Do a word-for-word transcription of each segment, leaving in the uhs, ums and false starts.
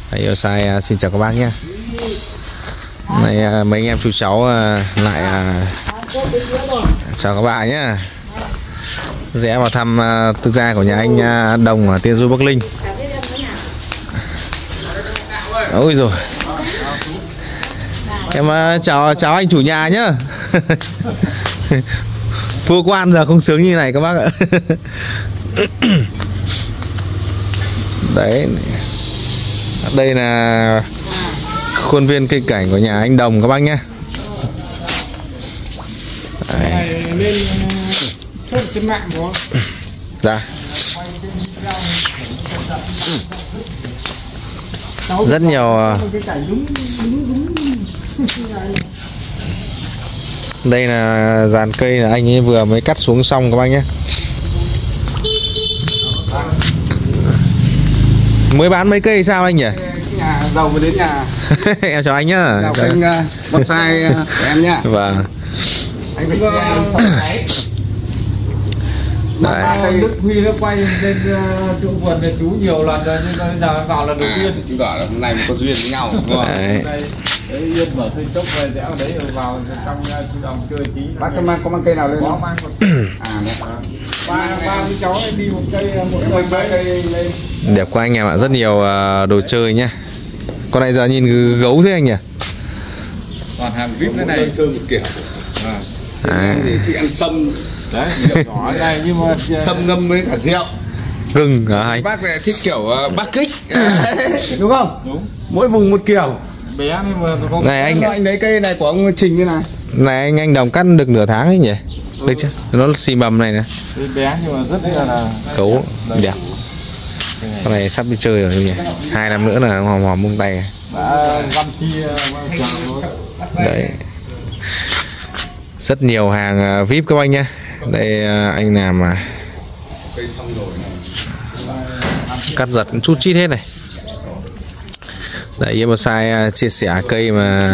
Yêu sai xin chào các bác nhé. Này mấy anh em chú cháu lại chào các bạn nhé. Rẽ vào thăm tư gia của nhà anh Đồng ở Tiên Du Bắc Linh. Ôi rồi. Em chào chào anh chủ nhà nhá. Vua quan giờ không sướng như này các bác ạ. Đấy. Đây là khuôn viên cây cảnh của nhà anh Đồng các bác nhé. Đấy. Lên search trên mạng đúng không? Dạ. Rất nhiều. Đây là dàn cây là anh ấy vừa mới cắt xuống xong các bác nhé. Mới bán mấy cây sao anh nhỉ? Nhà giàu mới đến nhà. Em chào anh nhá. Chào kênh bonsai của em nhá. Vâng. Anh phải cho em phòng cháy. Đấy. Đức Huy nó quay lên chỗ vườn này chú nhiều lần rồi nhưng bây giờ vào lần đầu à, tiên. Chú bảo là hôm nay có duyên với nhau đúng không? Đấy. Đấy, Yên mở thôi chốc về rẽ vào đấy rồi vào trong chú Đồng chơi tí. Bác có mang, có mang cây nào lên có không? mang một À, ba ba với cháu đi một cây một cây mấy cây lên. Đẹp quá anh em ạ, rất nhiều đồ chơi nhá. Con này giờ nhìn gấu thế anh nhỉ? Toàn hàng vip thế này chơi một kiểu. À. À. Thì thích ăn sâm. Đấy, nhỏ này nhưng mà sâm ngâm với cả rượu. Gừng hả anh? Bác này thích kiểu uh, Bắc kích. Đúng không? Đúng. Mỗi vùng một kiểu. Bé nhưng mà có Này anh anh lấy cây này của ông Trình như này. Này anh anh Đồng cắt được nửa tháng ấy nhỉ? Ừ. Được chưa? Nó xì mầm này nè. Bé nhưng mà rất là cấu đẹp. Con này sắp đi chơi rồi nhỉ? Hai năm nữa là hòm hòm bung tay. Đấy. Rất nhiều hàng vip các anh nhé. Đây anh làm mà cắt giật chút chít hết này. Đấy, yêu bonsai chia sẻ cây mà.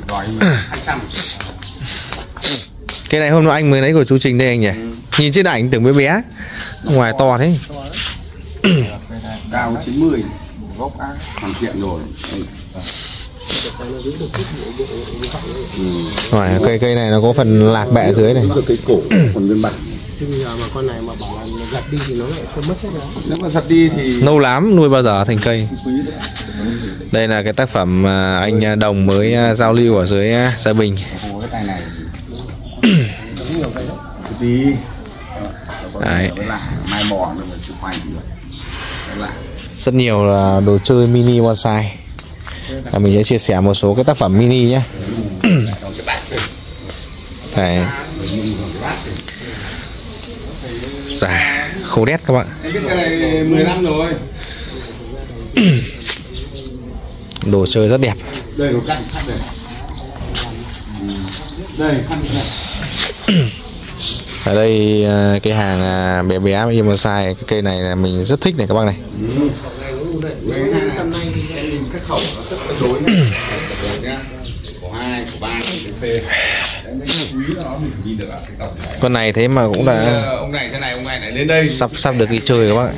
Cái này hôm nay anh mới lấy của chú Trình đây anh nhỉ? Nhìn trên ảnh tưởng mới bé, ngoài to thế. Cao chín mươi, gốc hoàn thiện rồi. Ngoài cây cây này nó có phần lạc bẹ dưới này. Cây cổ còn nguyên bản. Bây giờ mà con này mà bảo là giật đi thì nó lại không mất hết đó. Nếu mà giật đi thì lâu lắm nuôi bao giờ thành cây. Đây là cái tác phẩm anh Đồng mới giao lưu ở dưới Gia Bình. Đấy. Rất nhiều là đồ chơi mini bonsai. Và mình sẽ chia sẻ một số cái tác phẩm mini nhé. Đấy. Dạ, khô đét các bạn. Cái này mười năm rồi. Đồ chơi rất đẹp. Đây là cắt cắt này. Đây cắt này. Ở đây cái hàng bé bé với bonsai, cái cây này là mình rất thích này các bác này. Con này thế mà cũng đã ông này thế này ông này lại đến đây sắp sắp được đi chơi các bác.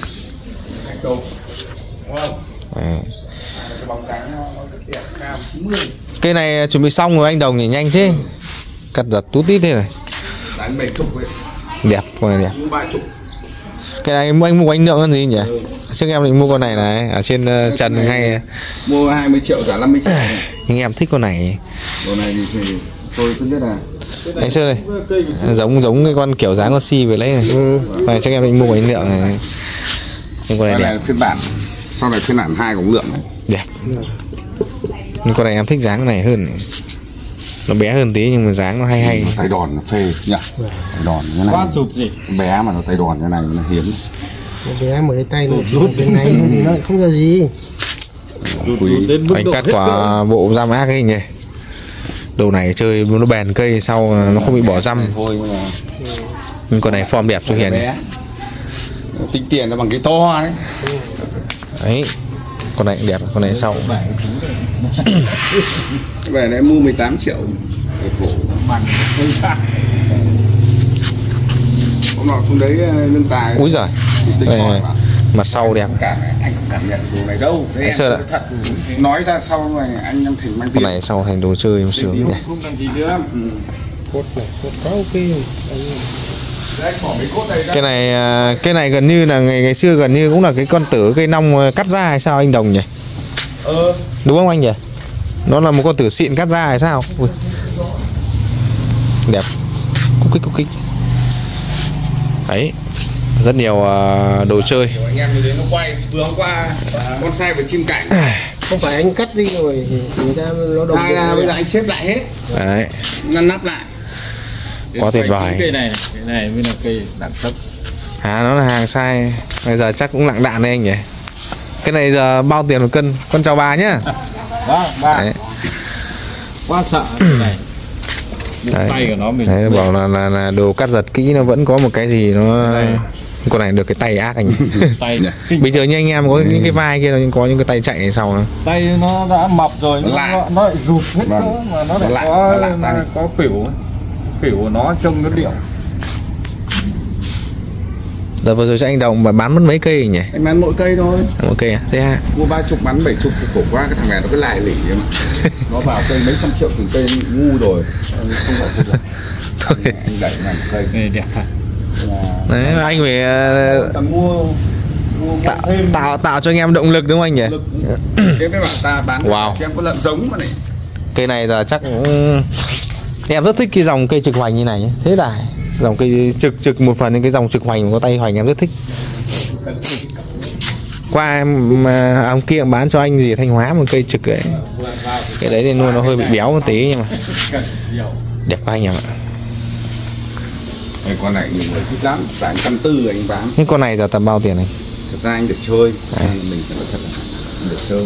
Cây này chuẩn bị xong rồi anh Đồng nhỉ, nhanh thế. Cắt giật tút tít thế này. Đánh bảy chục vậy. Đẹp, con này đẹp. ba chục. Cái này anh mua anh Lượng con gì nhỉ? Trước em định mua con này này ở trên uh, Trần hay mua hai mươi triệu trả năm mươi triệu. Nhưng em thích con này. Con này thì tôi thứ nhất là anh Sơn này giống giống cái con kiểu dáng con si về lấy này. Ừ. Này chắc em định mua anh Lượng này. Nhưng con này, con đẹp. này phiên bản sau này phiên bản hai của Lượng này. Đẹp. Nhưng con này em thích dáng này hơn. Nó bé hơn tí nhưng mà dáng nó hay hay. Tay đòn nó phê nhỉ. Tay đòn như này. Quá rụt gì. Bé mà nó tay đòn như này nó hiếm. Bé mà cái tay nó rút bên này thì nó không ra gì. Quý. Anh cắt quả bộ răm ác ấy nhỉ. Đồ này chơi nó bền cây sau nó không bị bỏ răm. Nhưng con này form đẹp cho Hiền. Tính tiền nó bằng cái to đấy. Đấy. Con này cũng đẹp, con này sau. Về này mua mười tám triệu. Hôm nọ xuống đấy nâng tài. Úi giời. Mặt sau đẹp. Cả anh cảm nhận đồ này đâu. Thế em Sơn ạ. thật nói ra sau này anh em Thành mang Con tiền. này sau thành đồ chơi em sướng nhỉ. Không làm gì nữa. Ừ. cốt này cốt có ok. Đấy, bỏ mấy cốt này ra. Cái này à, cái này gần như là ngày ngày xưa gần như cũng là cái con tử cây nong cắt ra hay sao anh Đồng nhỉ? Ờ. Đúng không anh nhỉ? Nó là một con tử xịn cắt ra hay sao? Ui. Đẹp. Cúc kích cúc kích. Đấy. Rất nhiều uh, đồ chơi. Kiểu anh em đến nó quay vừa hôm qua con sai với chim cảnh. Không phải anh cắt đi rồi người ta nó đồng. Hai là bây giờ anh xếp lại hết. Đấy. Ngăn nắp lại. Quá tuyệt vời. Cây này, cái này mới là cây đẳng cấp. À nó là hàng sai. Bây giờ chắc cũng lặng đạn đấy anh nhỉ. Cái này giờ bao tiền một cân? Con chào bà nhá. Đó, ba. Đấy. Quá sợ cái này. Đấy. Tay của nó mình. Đấy, bảo là, là, là đồ cắt giật kỹ nó vẫn có một cái gì nó đây. Con này được cái tay ác anh. Tay Bây giờ như anh em có ừ. những cái vai kia nó có những cái tay chạy sau nó. tay nó đã mập rồi nó lại. nó, nó lại rụt hết Vâng. cơ, mà nó lại Nó lại, có nó lại tay. có phỉu phỉu của nó trông nó điệu. Giờ vừa rồi cho anh Đồng mà bán mất mấy cây nhỉ? Anh bán mỗi cây thôi. Một cây à? Thế ha? Mua ba chục bán bảy chục khổ quá, cái thằng này nó cứ lại lỉ mà. Nó vào cây mấy trăm triệu từng cây ngu rồi. Anh không phải không được. Anh, anh đẩy làm cây. Này đẹp thật. Đấy anh phải uh, Ta mua, mua tạo, thêm tạo tạo cho anh em động lực đúng không anh nhỉ? lực. Cái mấy bạn ta bán Wow. cho em có lợn giống mà này. Cây này giờ chắc cũng... Em rất thích cái dòng cây trực hoành như này nhé. Thế là dòng cây trực trực một phần những cái dòng trực hoành có tay hoành em rất thích. Qua em mà ông kia bán cho anh gì ở Thanh Hóa một cây trực đấy. Cái đấy thì nuôi nó hơi bị béo một tí nhưng mà đẹp quá anh em ạ. Cái con này mình phải thích lắm, tại trăm tư anh bán. Nhưng con này giờ tầm bao tiền này? Thật ra anh được chơi, Đấy. mình phải nói thật là anh được chơi.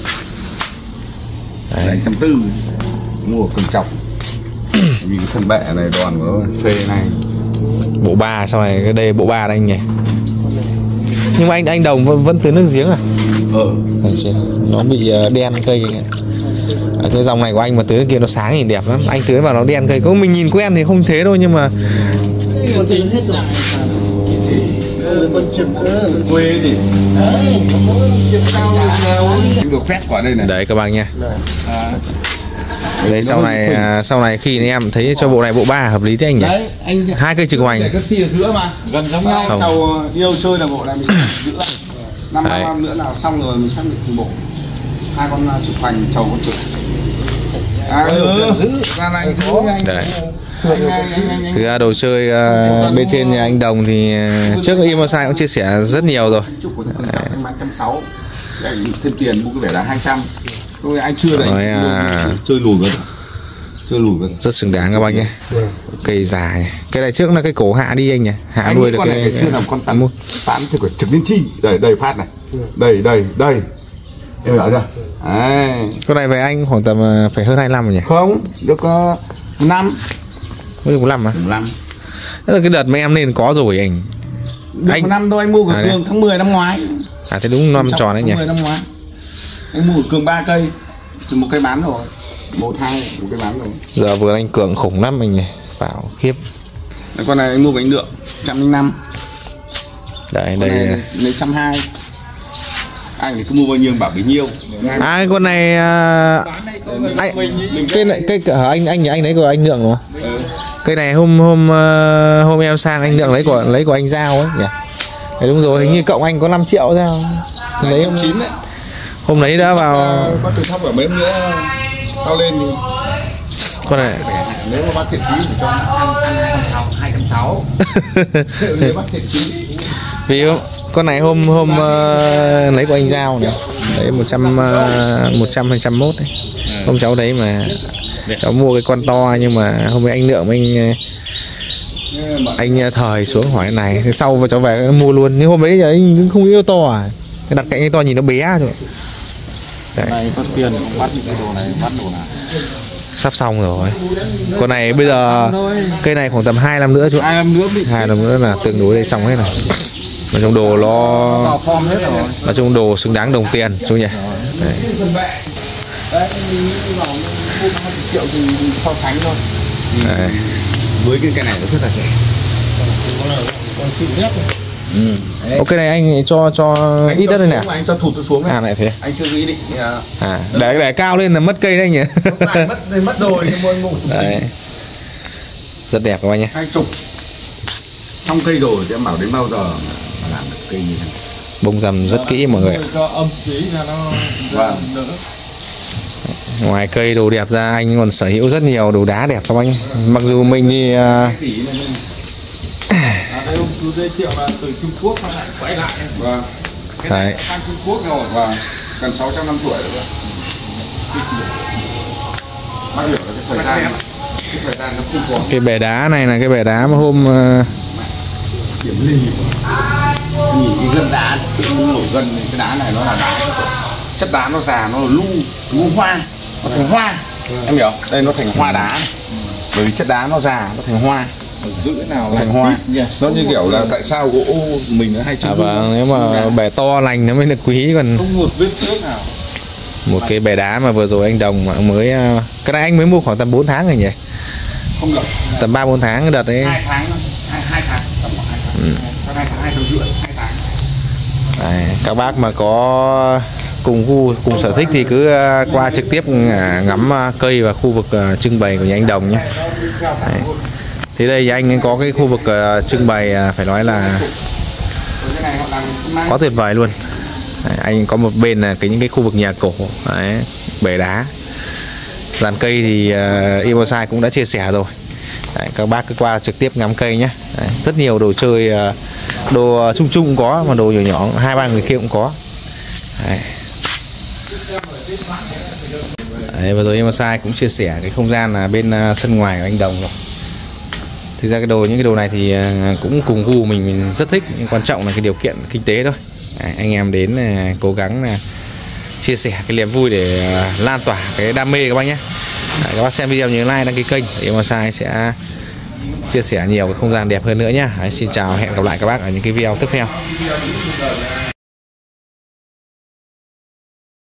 Đấy. Đấy, trăm tư mua cân chọc. Vì cái thân bẹ này đòn của nó phê này. Bộ ba sau này cái đây bộ ba đây anh nhỉ. Nhưng mà anh anh Đồng vẫn, vẫn tưới nước giếng à? Ờ. Đấy, trên. Nó bị uh, đen cây. À, cái dòng này của anh mà tưới kia nó sáng nhìn đẹp lắm. Anh tưới vào nó đen cây. Có mình nhìn quen thì không thế đâu nhưng mà Con trực hết rồi. Cái gì? Con trực cơ. Quê gì? Đấy, có trực cao nào. Anh được phép quả đây này. đấy các bạn nha. À. Đấy sau này à, sau này khi anh em thấy cho bộ này bộ ba hợp lý thế anh nhỉ? Đấy, anh Hai cây trực hoành. để các xi ở giữa mà. Gần giống nhau. Không. Cháu yêu chơi là bộ này mình giữ lại. Năm Đấy. năm nữa nào xong rồi mình xác định từng bộ. Hai con trực hoành chầu con trực. À, ừ. Giữ ra này giữ anh. Đấy. Anh, anh, anh, anh, anh. Thực ra đồ chơi uh, bên trên nhà anh Đồng thì uh, trước Imosai cũng chia sẻ rất nhiều rồi. Chúc của thằng Trọng anh bán trăm sáu. Anh thêm tiền mua cái vẻ là hai trăm. Thôi anh chưa đấy. Nói, à... chơi lùi với. Chơi lùi với. Rất xứng đáng các bạn nhé. Cây dài. Cái này trước là cái cổ hạ đi anh nhỉ? Hạ Anh nuôi được con cái này ngày xưa làm con tán tán thì của trực liên chi. Đây đây phát này. Đây đây đây. Em hiểu chưa? Đấy. con này về anh khoảng tầm uh, phải hơn hai mươi lăm rồi nhỉ? Không, được uh, năm. Mới được năm á? năm. Đó là cái đợt mà em nên có rồi anh. Được Anh- một năm thôi anh mua của À, Cường tháng mười năm ngoái. À thế đúng năm tròn đấy nhỉ? tháng mười năm ngoái. Anh mua của Cường ba cây. Từ một cây bán rồi. Một hai một cây bán rồi. Giờ vừa anh Cường khủng lắm anh nhỉ? Bảo khiếp. Đấy, con này anh mua của anh Lượng một trăm lẻ năm. Đấy Con đây. này lấy trăm hai. Anh thì cứ mua bao nhiêu bảo bấy nhiêu. À con này uh, anh cây này cây hả anh anh anh lấy của anh Lượng đúng không? Ừ. Cây này hôm hôm uh, hôm em sang anh Lượng lấy của lấy của anh Giao ấy nhỉ? Đấy, đúng rồi, hình như cộng anh có năm triệu ra. Lấy hôm, chín đấy. hôm đấy đã vào Có từ thấp ở mấy hôm nữa tao lên thì con này. nếu mà bắt thiệt chí thì cho ăn ăn hai trăm sáu hai trăm sáu. Nếu bắt thiệt chí Vì hôm- con này hôm hôm uh, lấy của anh Giao này. Đấy một trăm uh, một trăm hai trăm mốt đấy. Hôm cháu đấy mà cháu mua cái con to nhưng mà hôm ấy anh Lượng với anh anh Thời xuống hỏi cái này, thế sau và cháu về mua luôn. Nhưng hôm đấy giờ anh cũng không yêu to à, cái đặt cạnh anh to nhìn nó bé rồi. Đấy, Này có tiền không bắt cái đồ này, bắt đồ nào. sắp xong rồi. Con này bây giờ cây này khoảng tầm hai năm nữa chú. Hai năm nữa bị Hai năm nữa là tương đối đây xong hết rồi. Nói chung đồ nó vào form hết rồi. nói chung đồ xứng đáng đồng tiền chú nhỉ. Đấy. đấy mình bảo mua hai mươi triệu thì so sánh thôi. Đấy. Với cái cái này nó rất là rẻ. Con xịn nhất này. Ừ. Ok này anh cho cho Anh ít cho đất đây nè. xuống, anh cho thụt tôi xuống này. À này thế. Anh chưa có ý định à, À để để cao lên là mất cây đấy nhỉ. không phải mất thì mất rồi nhưng mà ngủ Đấy. Rất đẹp các bạn nhé. hai chục xong cây rồi thì em bảo đến bao giờ mà làm được cây như thế này. Bông rằm rất kỹ mọi người ạ. cho âm khí là nó Vâng. đỡ. Ngoài cây đồ đẹp ra anh còn sở hữu rất nhiều đồ đá đẹp các bác nhé. Mặc dù mình thì uh, À, đây ông chú giới thiệu là từ Trung Quốc mà lại quay lại. Vâng. Cái Đấy. này sang Trung Quốc rồi. Vâng. Gần sáu trăm năm tuổi rồi. Bác hiểu là cái thời gian cái thời gian nó không còn cái bể đá này là cái bể đá mà hôm uh, điểm ly. Nhìn cái gân đá tự nổi gân cái đá này nó là đá chất đá nó già nó là lu lu hoa nó thành hoa. Em hiểu đây nó thành hoa đá bởi vì chất đá nó già nó thành hoa Giữ nào nó thành hoa nó như kiểu là tại sao gỗ mình nó hay à chữ vâng, nếu mà bể to lành nó mới được quý, còn không một vết xước nào. một cái bể đá mà vừa rồi anh Đồng mà mới uh, cái này anh mới mua khoảng tầm bốn tháng rồi nhỉ, không được tầm ba bốn tháng cái đợt đấy. hai tháng thôi. hai hai tháng tầm khoảng hai tháng. Ừ. hai tháng hai tháng rưỡi hai tháng. Đấy, các bác mà có cùng gu cùng sở thích thì cứ uh, qua trực tiếp uh, ngắm uh, cây và khu vực uh, trưng bày của nhà anh Đồng nhé. Đấy. Thì đây anh ấy có cái khu vực uh, trưng bày uh, phải nói là Cái này họ làm xi măng. quá tuyệt vời luôn. Đấy, anh có một bên là cái những cái khu vực nhà cổ, đấy, bể đá, dàn cây thì uh, Imosai cũng đã chia sẻ rồi. Đấy, các bác cứ qua trực tiếp ngắm cây nhé. Đấy, rất nhiều đồ chơi, uh, đồ chung chung cũng có, mà đồ nhỏ nhỏ hai ba người kia cũng có. Đấy. Đấy, và rồi Imosai cũng chia sẻ cái không gian là bên uh, sân ngoài của anh Đồng rồi. Thực ra cái đồ những cái đồ này thì uh, cũng cùng gu mình, mình rất thích, nhưng quan trọng là cái điều kiện kinh tế thôi. Đấy, anh em đến uh, cố gắng uh, chia sẻ cái niềm vui để uh, lan tỏa cái đam mê các bác nhé. Đấy, các bác xem video nhớ like đăng ký kênh để Imosai sẽ chia sẻ nhiều cái không gian đẹp hơn nữa nhé. Đấy, xin chào, hẹn gặp lại các bác ở những cái video tiếp theo.